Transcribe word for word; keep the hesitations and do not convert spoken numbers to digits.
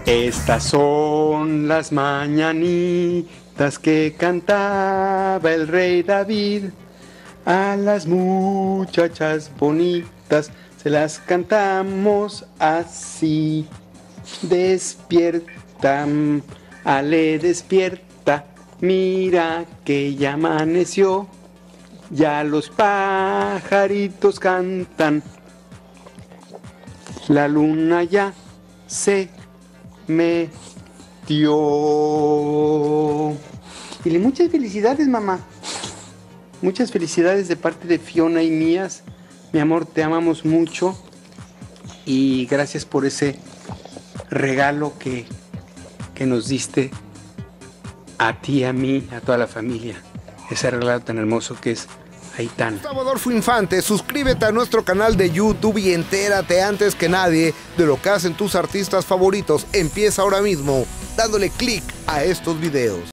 Estas son las mañanitas que cantaba el rey David. A las muchachas bonitas se las cantamos así. Despierta, Ale, despierta, mira que ya amaneció. Ya los pajaritos cantan, la luna ya se metió. Y muchas felicidades, mamá. Muchas felicidades de parte de Fiona y mías. Mi amor, te amamos mucho. Y gracias por ese regalo que, que nos diste a ti, a mí, a toda la familia. Ese regalo tan hermoso que es Aitana. Gustavo Adolfo Infante, suscríbete a nuestro canal de YouTube y entérate antes que nadie de lo que hacen tus artistas favoritos. Empieza ahora mismo dándole clic a estos videos.